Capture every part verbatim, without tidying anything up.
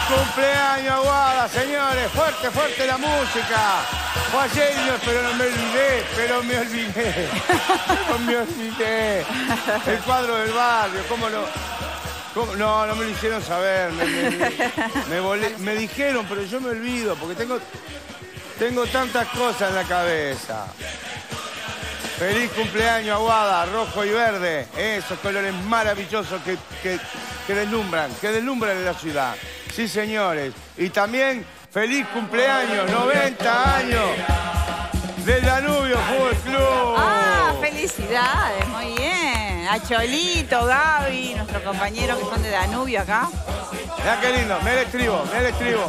cumpleaños, Aguada, señores! ¡Fuerte, fuerte la música! Fue ayer, pero no me olvidé, pero me olvidé. No me olvidé. El cuadro del barrio, ¿cómo no? ¿Cómo? No, no me lo hicieron saber. Me, me, me, me, volé, me dijeron, pero yo me olvido, porque tengo, tengo tantas cosas en la cabeza. Feliz cumpleaños, Aguada, rojo y verde. Esos colores maravillosos que, que, que deslumbran, que deslumbran en la ciudad. Sí, señores. Y también feliz cumpleaños, noventa años del Danubio Fútbol Club. Ah, felicidades, muy bien. A Cholito, Gaby, nuestro compañero que son de Danubio acá. Mirá qué lindo, mirá el estribo, mirá el estribo.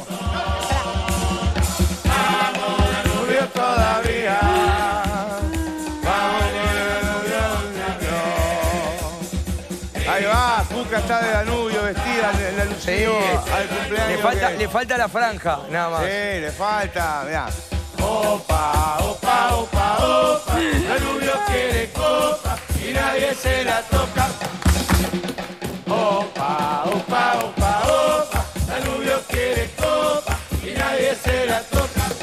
Danubio todavía. Ahí va, Cuca está de Danubio, vestida en la alusión sí, al cumpleaños. Le falta, que... le falta la franja, nada más. Sí, le falta, mirá. Opa, opa, opa, opa, Danubio quiere copa y nadie se la toca. Opa, opa, opa, opa, Danubio quiere copa y nadie se la toca.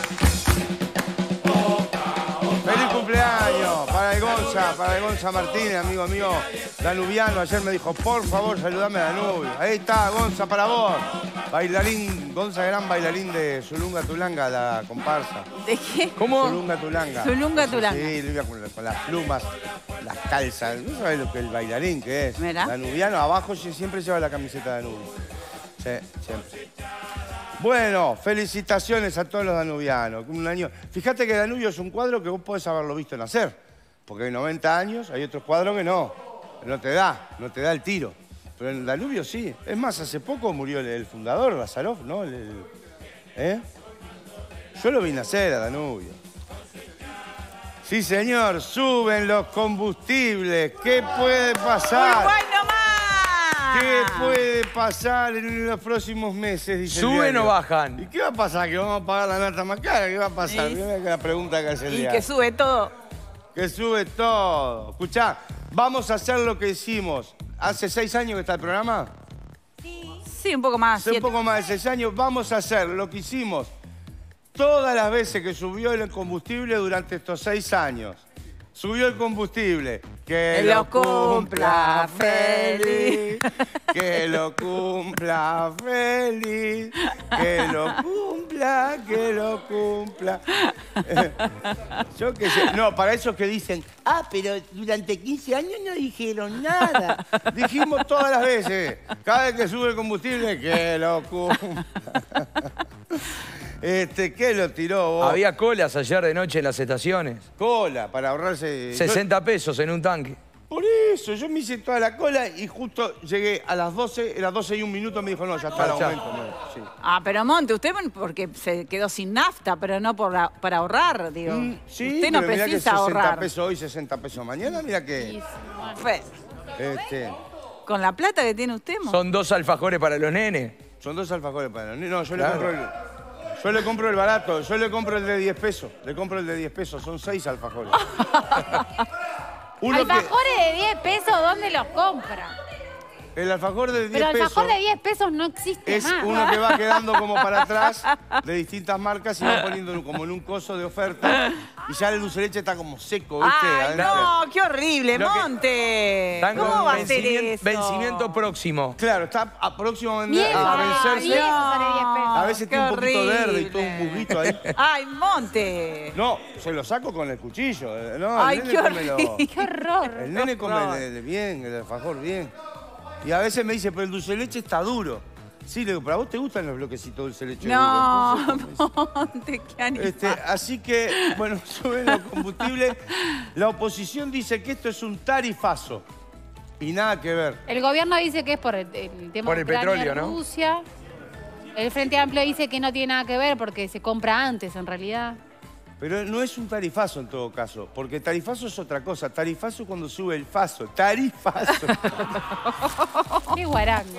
Feliz cumpleaños para el Gonza, para el Gonza Martínez, amigo mío danubiano. Ayer me dijo, por favor, saludame a Danubio. Ahí está, Gonza, para vos. Bailarín, Gonza, gran bailarín de Zulunga Tulanga, la comparsa. ¿De qué? ¿Cómo? Zulunga Tulanga. Zulunga Tulanga. Sí, lo iba con, con las plumas, las calzas. No sabés lo que el bailarín que es. ¿Mirá? Danubiano, abajo siempre lleva la camiseta de Danubio. Sí, siempre. Bueno, felicitaciones a todos los danubianos. Un año... Fíjate que Danubio es un cuadro que vos podés haberlo visto nacer. Porque hay noventa años, hay otros cuadros que no. No te da, no te da el tiro. Pero en Danubio sí. Es más, hace poco murió el, el fundador, Lazarov, ¿no? El, el, ¿eh? Yo lo vi nacer a Danubio. Sí, señor, suben los combustibles. ¿Qué puede pasar? ¡Uruguay nomás! ¿Qué puede pasar en los próximos meses? Dice ¿Suben o bajan? ¿Y qué va a pasar? ¿Que vamos a pagar la nata más cara? ¿Qué va a pasar? Sí. Mira la pregunta que hace el Y día. que sube todo. Que sube todo. Escuchá, vamos a hacer lo que hicimos. ¿Hace seis años que está el programa? Sí, un poco más. Hace siete. un poco más de seis años. Vamos a hacer lo que hicimos todas las veces que subió el combustible durante estos seis años. Subió el combustible. Que lo lo cumpla cumpla feliz. Que lo cumpla feliz. Que lo cumpla, que lo cumpla. Yo qué sé. No, para esos que dicen, ah, pero durante quince años no dijeron nada. Dijimos todas las veces. Cada vez que sube el combustible, que lo cumpla. Este, ¿qué lo tiró vos? Había colas ayer de noche en las estaciones. Cola, para ahorrarse... sesenta pesos en un tanque. Por eso, yo me hice toda la cola y justo llegué a las doce, a las doce y un minuto me dijo, no, ya está el Ya. aumento. No, sí. Ah, pero Monte, usted porque se quedó sin nafta, pero no por la- para ahorrar, digo. Mm, sí, usted no pero mirá que precisa sesenta ahorrar. pesos hoy, sesenta pesos mañana, mira que... Pues, Este, con la plata que tiene usted, Monte. Son dos alfajores para los nenes. son dos alfajores para los niños. No, yo Claro. le compro el... Yo le compro el barato, yo le compro el de diez pesos. Le compro el de diez pesos, son seis alfajores. Uno que- Alfajores de diez pesos, ¿dónde los compra? el alfajor de diez Pero pesos... alfajor de diez pesos no existe Es más. uno que va quedando como para atrás de distintas marcas y va poniendo como en un coso de oferta y ya el dulce de leche está como seco, ¿viste? ¡Ay, Adentro. no! ¡Qué horrible, Lo que- Monte! Están ¿Cómo con va a ser vencimiento, eso? vencimiento próximo. Claro, está a próximo a, Mierda, a vencerse. y eso sale diez pesos. A veces qué tiene un poquito horrible. verde y todo un musguito ahí. ¡Ay, Monte! No, se lo saco con el cuchillo. eh, No, ¡Ay, el qué nene come lo- horrible! ¡Qué horror! El nene come horror. el- el bien, el alfajor bien. Y a veces me dice, pero el dulce de leche está duro. Sí, le digo, ¿pero a vos te gustan los bloquecitos de dulce de leche No, duro? Entonces, Monte, qué animal. Este, así que, bueno, suben los combustibles. La oposición dice que esto es un tarifazo. Y nada que ver. El gobierno dice que es por el, el tema Por el Ucrania, petróleo, ¿no? Rusia. El Frente Amplio dice que no tiene nada que ver porque se compra antes, en realidad. Pero no es un tarifazo en todo caso, porque tarifazo es otra cosa. Tarifazo es cuando sube el faso. Tarifazo. ¡Qué guarango!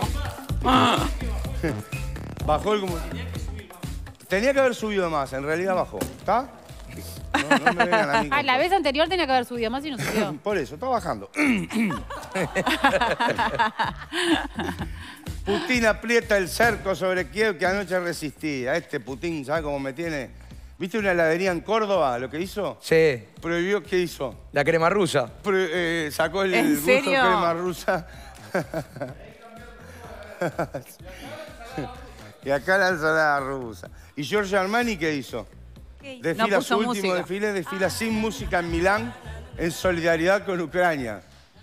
Bajó el combustible. Tenía que haber subido más, en realidad bajó. ¿Está? No, no me vengan a mí con Ah, la cosas. vez anterior tenía que haber subido más y no subió. Por eso, está bajando. Putin aprieta el cerco sobre Kiev que anoche resistía. Este Putin, ¿sabes cómo me tiene? ¿Viste una heladería en Córdoba, lo que hizo? Sí. Prohibió, ¿qué hizo? La crema rusa. Pro, eh, sacó el, ¿En el gusto serio? crema rusa. Y acá la ensalada rusa. ¿Y Giorgio Armani qué hizo? ¿Qué hizo? Desfila No puso su último música. desfile, desfila sin música en Milán en solidaridad con Ucrania.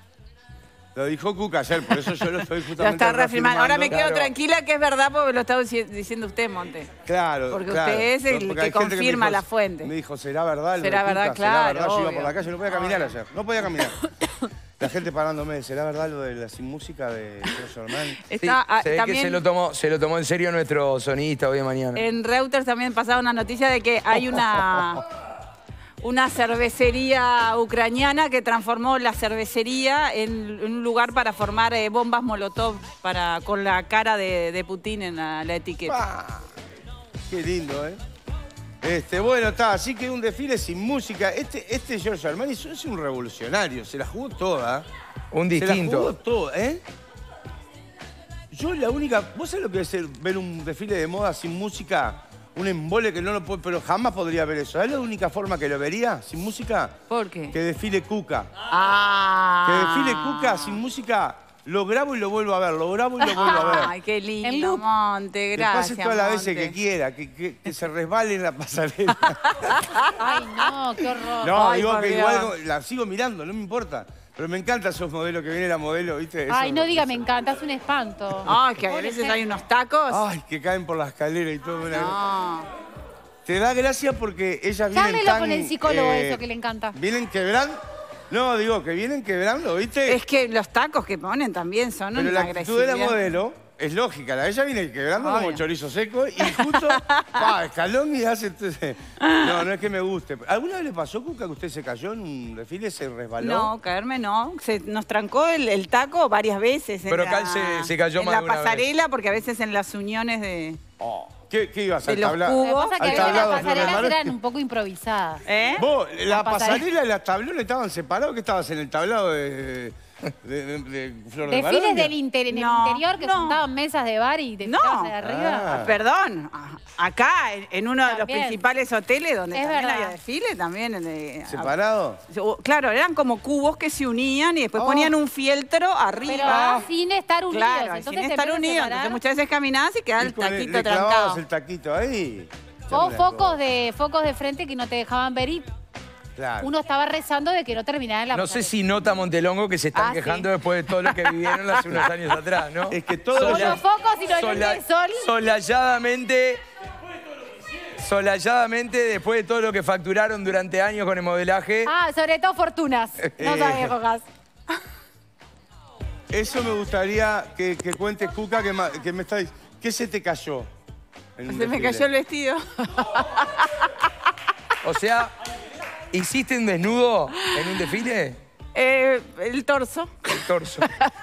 Lo dijo Cuca ayer, por eso yo lo estoy justamente Lo está reafirmando. Ahora me quedo Claro. tranquila que es verdad porque lo está dici- diciendo usted, Monte. Claro, Porque claro. usted es el Porque que hay gente me confirma dijo- la fuente. Me dijo, ¿será verdad? lo Será de Cuca? verdad, claro, ¿Será verdad? Yo iba por obvio. la calle, no podía caminar ayer. No podía caminar. La gente parándome, ¿será verdad lo de la sin música de Giorgio Armani? Sí, Está, ah, se ve también que se lo, tomó, se lo tomó en serio nuestro sonidista hoy de mañana. en Reuters también pasaba una noticia de que hay una, una cervecería ucraniana que transformó la cervecería en, en un lugar para formar eh, bombas molotov para, con la cara de, de Putin en la, la etiqueta. Pa. Qué lindo, ¿eh? Este, bueno, está, así que un desfile sin música. Este, este Giorgio Armani es un revolucionario, se la jugó toda. Un Se la jugó distinto. toda, ¿eh? Yo la única... ¿Vos sabés lo que es el- ver un desfile de moda sin música? Un embole que no lo puedo... Pero jamás podría ver eso. ¿Es la única forma que lo vería sin música? ¿Por qué? Que desfile Cuca. Ah. Que desfile Cuca sin música, lo grabo y lo vuelvo a ver, lo grabo y lo vuelvo a ver. Ay, qué En lindo, loop. Monte, Que gracias, pase todas las veces Monte. que quiera, que, que- que se resbale en la pasarela. Ay, no, qué horror. No, Ay, digo por que Dios. igual la sigo mirando, no me importa. Pero me encanta esos modelos que viene la modelo, ¿viste? Ay, Eso- no diga, eso- me encanta, es un espanto. Ay, que a Pobre veces gente. hay unos tacos. Ay, que caen por la escalera y todo. una- No. Te da gracia porque ellas vienen Charlelo tan... con el psicólogo eh, eso que le encanta. Vienen quebrando... No, digo, que vienen quebrando, ¿viste? Es que los tacos que ponen también son Pero una la actitud de la agresividad. modelo es lógica. La de ella viene quebrando Obvio. como chorizo seco y justo, pa, escalón y hace... entonces- No, no es que me guste. ¿Alguna vez le pasó, Cuca, que usted se cayó en un desfile, se resbaló? No, caerme no. Se nos trancó el, el taco varias veces. en Pero la- Cal se- se cayó en más la de una vez. pasarela, porque a veces en las uniones de... Oh, ¿Qué, qué ibas De al los tablado? cubos. Lo que pasa es que a Al veces las tablado, Flor de pasarelas Mar. eran un poco improvisadas. ¿Eh? Vos, la La pasarela. pasarela y los tablones estaban separados, ¿qué estabas en el tablado de, de, de- de Flor de Desfiles Maronia? del inter- en el No, interior que no. juntaban mesas de bar y te No. sentabas de arriba. Ah. Perdón, a- acá, en, en uno de los También. principales hoteles donde Es también verdad. había desfile, también... eh, ¿Separado? a- Claro, eran como cubos que se unían y después Oh. ponían un fieltro arriba. Pero sin estar unidos. Claro, Entonces sin te estar empiezan a unidos. separar. Entonces muchas veces caminabas y quedaba Y el con taquito le clavabas trancado. el taquito ahí. O Chame la focos cosa. de, focos de frente que no te dejaban ver y Claro. uno estaba rezando de que no terminara la No sé pasarela. si nota Montelongo que se están Ah, quejando sí. después de todo lo que vivieron hace unos años atrás, ¿no? Es que todo Con lo- los focos y los Sola- lentes de sol. Solalladamente, solalladamente, después de todo lo que facturaron durante años con el modelaje, Ah, sobre todo fortunas. No Eh. sabes, Jojas. Eso me gustaría que, que cuentes, Cuca, que, ma- que me está dic- ¿qué se te cayó? en un Se me desfile? cayó el vestido. o sea, ¿hiciste un desnudo en un desfile? Eh, el torso. El torso.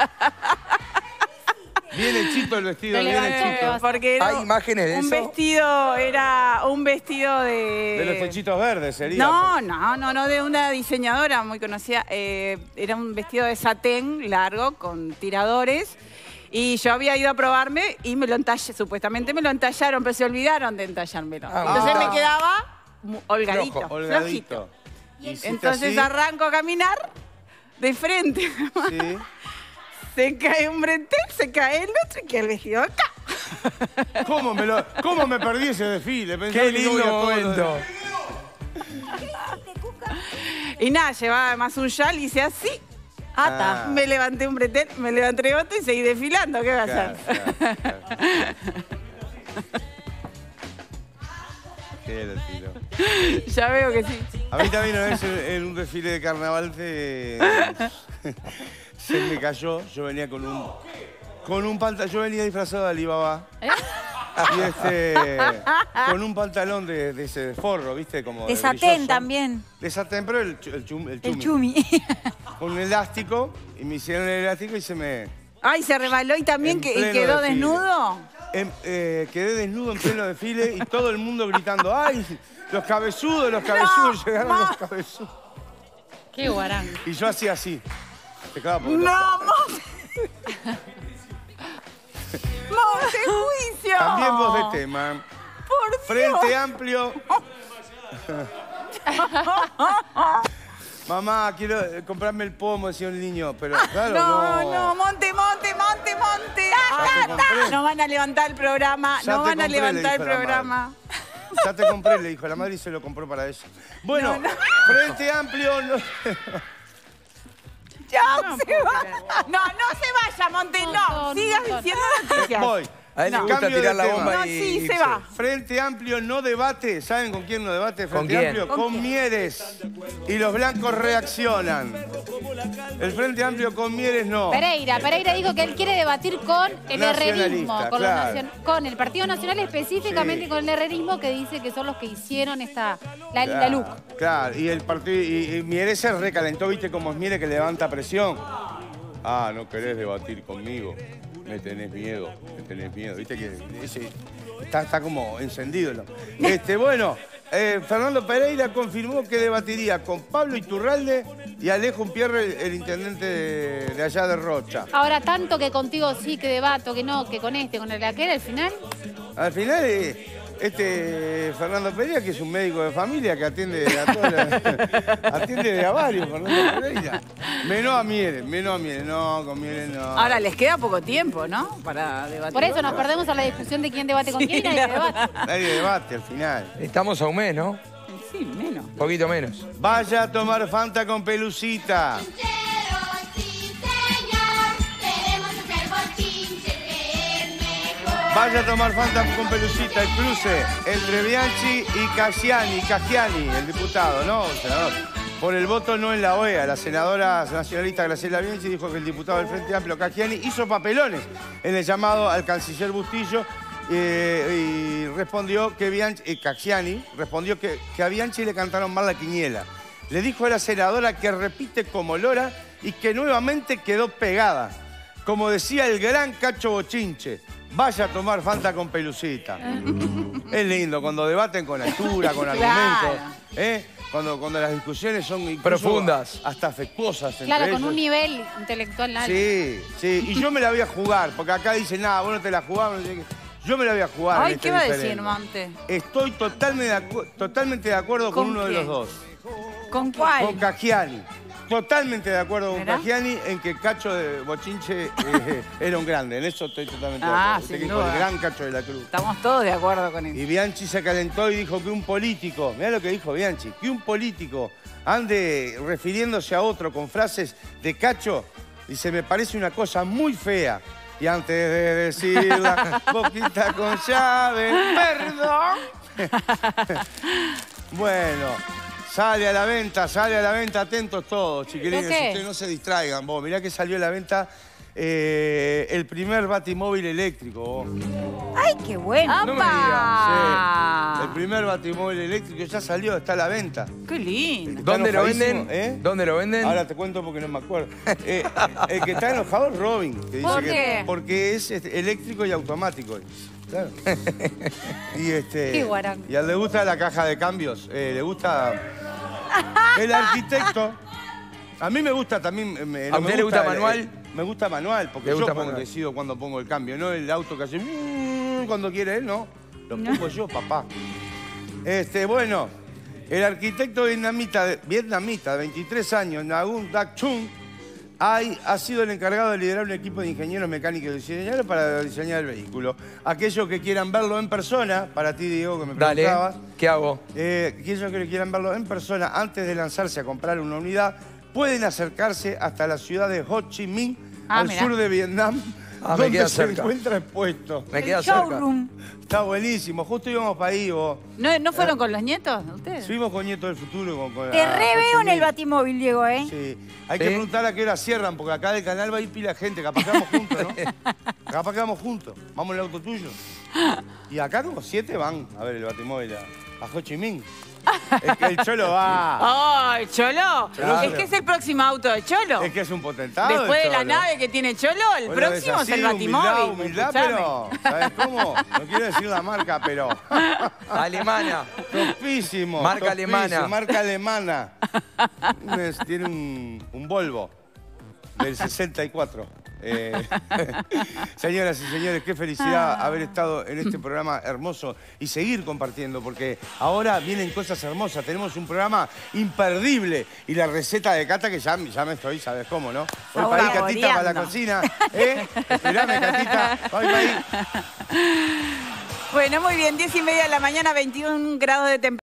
Viene chito el vestido, Te viene levantó, chito. vas- Porque era ¿Hay imágenes de un eso? vestido, era un vestido de... De los techitos verdes sería. No, no, no, no, de una diseñadora muy conocida. Eh, era un vestido de satén largo con tiradores. Y yo había ido a probarme y me lo entallé, supuestamente me lo entallaron, pero se olvidaron de entallármelo. Ah, Entonces ah. me quedaba mu- holgadito, Flojo, flojito. holgadito. Hiciste Entonces así, arranco a caminar de frente. sí. Se cae un bretel, se cae el otro y queda el vestido acá. ¿Cómo me, lo, ¿Cómo me perdí ese desfile? Pensaba ¡Qué que no lindo iba a todos los- momento! Y nada, llevaba además un chal y hice así. Ah. Me levanté un bretel, me levanté otro y seguí desfilando. ¿Qué va a Claro, hacer? claro, claro. Qué divertido. Ya veo que sí. A mí también una vez en, en un desfile de carnaval se, se me cayó. Yo venía con un con un pantalón, yo venía disfrazado de Alibaba. ¿Eh? Y este con un pantalón de, de ese de forro, ¿viste? Como De satén brilloso. también. De satén, pero el, chu- el, chum- el El chumi. chumi. Con un elástico, y me hicieron el elástico y se me... Ay, se rebaló y también En que, y pleno quedó desfile. desnudo. Em- eh, quedé desnudo en pleno desfile y todo el mundo gritando, ¡ay! Los cabezudos, los cabezudos, llegaron los cabezudos. Qué guarán. Y yo hacía así. Te clava porque No, Monte. Monte, juicio. También vos de tema. Por Dios. Frente Amplio. Mamá, quiero eh, comprarme el pomo, decía un niño, pero claro, No, no. no, Monte, Monte, Monte, Monte. Ya te compré. No van a levantar el programa, Ya no te van a compré, le levantar el dijo la programa. Ya te compré, le dijo la madre y se lo compró para ella. Bueno, No, no. Frente Amplio. No... Chao, se va. No, no se vaya, Monte, no. Montón, Sigas montón. diciendo noticias. Voy. A él le No. gusta Cambio de tirar la tema. bomba No, y sí, se irse. va. Frente Amplio no debate. ¿Saben con quién no debate Frente ¿Con quién? Amplio? ¿Con Con, quién? Mieres. Y los blancos reaccionan. El Frente Amplio con Mieres no. Pereira, Pereira dijo que él quiere debatir con el Nacionalista, herrerismo, con, los claro. nacion- con el Partido Nacional, específicamente Sí. con el herrerismo, que dice que son los que hicieron esta la, la Claro, LUC. Claro, y el partido y, y Mieres se recalentó, viste cómo es Mieres que levanta presión. Ah, no querés debatir conmigo. Me tenés miedo, me tenés miedo. Viste que ese está, está como encendido. ¿No? Este, bueno, eh, Fernando Pereira confirmó que debatiría con Pablo Iturralde y Alejo Umpierre, el, el intendente de, de allá de Rocha. Ahora, tanto que contigo sí, que debato, que no, que con este, con el aquel, al final. Al final, eh, este Fernando Pereira, que es un médico de familia que atiende a todas las- atiende de a varios, Fernando Pereira. Menos a Mieres, menos a Mieres, no, con Mieres no. Ahora les queda poco tiempo, ¿no? Para debatir. Por eso nos perdemos a la discusión de quién debate con Sí, quién y nadie la debate. Nadie debate al final. Estamos a un mes, ¿no? Sí, menos. Un poquito menos. Vaya a tomar Fanta con Pelucita. Sí, señor, queremos hacer bochinche, que es mejor. Vaya a tomar Fanta con Pelucita, el cruce entre Bianchi y Caggiani, Caggiani, el diputado, ¿no? El senador. Por el voto no en la O E A, la senadora nacionalista Graciela Bianchi dijo que el diputado del Frente Amplio, Caggiani, hizo papelones en el llamado al canciller Bustillo eh, y respondió que Bianchi, eh, Caggiani respondió que, que a Bianchi le cantaron mal la quiniela. Le dijo a la senadora que repite como lora y que nuevamente quedó pegada. Como decía el gran Cacho Bochinche, vaya a tomar Fanta con Pelucita. Es lindo cuando debaten con altura, con Claro. argumentos, ¿eh? Cuando, cuando las discusiones son incluso Profundas. hasta afectuosas entre Claro, con ellos. un nivel intelectual alto. Sí, sí. Y yo me la voy a jugar, porque acá dicen, nada, vos no te la jugás. No sé qué. Yo me la voy a jugar. Ay, en ¿qué este va a decir, diferendo. Monte? Estoy totalmente de, acu- totalmente de acuerdo con, ¿Con uno de quién? los dos. ¿Con cuál? Con Caggiani. Totalmente de acuerdo con ¿Mirá? Caggiani en que Cacho de Bochinche eh, era un grande. En eso estoy totalmente de Ah, acuerdo. Usted sin que dijo, duda. el gran Cacho de la Cruz. Estamos todos de acuerdo con eso. Y Bianchi se calentó y dijo que un político, mirá lo que dijo Bianchi, que un político ande refiriéndose a otro con frases de Cacho, dice, me parece una cosa muy fea. Y antes de decirla, boquita con llave, perdón. Bueno, sale a la venta, sale a la venta, atentos todos, chiquilines, ¿Pero qué? ustedes no se distraigan, vos. Mirá que salió a la venta eh, el primer batimóvil eléctrico, vos. ¡Ay, qué bueno! No me Sí, el primer batimóvil eléctrico ya salió, está a la venta. ¡Qué lindo! Está ¿Dónde lo enojadísimo, venden? ¿eh? ¿Dónde lo venden? Ahora te cuento porque no me acuerdo. Eh, el que está enojado es Robin, que dice ¿Por que qué? porque es este, eléctrico y automático. Claro. Y este Qué guarango. y a él le gusta la caja de cambios, eh, le gusta el arquitecto. A mí me gusta también. eh, me- ¿A no me usted le gusta el- manual? el- me gusta manual, porque Le yo gusta pongo- manual. decido cuando pongo el cambio, no el auto que hace mm, cuando quiere él, no. Lo pongo yo, papá. Este, bueno, el arquitecto vietnamita, de- vietnamita de veintitrés años, Nagun Dak Chung, hay- ha sido el encargado de liderar un equipo de ingenieros mecánicos y diseñadores para diseñar el vehículo. Aquellos que quieran verlo en persona, para ti, Diego, que me Dale, preguntabas, ¿qué hago? eh, aquellos que quieran verlo en persona antes de lanzarse a comprar una unidad, pueden acercarse hasta la ciudad de Ho Chi Minh, Ah, al mirá. sur de Vietnam, Ah, me donde queda se cerca. encuentra expuesto. Me El queda cerca. showroom. Está buenísimo, justo íbamos para ahí, vos. ¿No, ¿No fueron con los nietos ustedes? Subimos con Nieto del Futuro. Con, con- Te a re veo en Ho Chi el Minh. batimóvil, Diego, ¿eh? Sí. Hay ¿Sí? que preguntar a qué hora cierran, porque acá del canal va a ir pila de gente. Capaz que vamos juntos, ¿no? Capaz que vamos juntos. Vamos en el auto tuyo. Y acá como siete van a ver el batimóvil a, a Ho Chi Minh. Es que el Cholo va. ¡Ay, Cholo! Claro. Es que es el próximo auto de Cholo. Es que es un potentado. el Después de la Cholo. nave que tiene Cholo, el Vos lo ves próximo así, es el Batimóvil. Humildad, humildad, escuchame. pero. ¿Sabes cómo? No quiero decir la marca, pero. Alemana. Topísimo. Marca topísimo, alemana. Marca alemana. Es- Tiene un, un Volvo. del sesenta y cuatro. Eh, señoras y señores, qué felicidad Ah. haber estado en este programa hermoso y seguir compartiendo, porque ahora vienen cosas hermosas. Tenemos un programa imperdible y la receta de Cata, que ya, ya me estoy, ¿sabes cómo, no? Voy para ahí, Catita, para la Saboreando. cocina. ¿Eh? Esperame, Catita. Voy para ahí. Bueno, muy bien, diez y media de la mañana, veintiún grados de temperatura.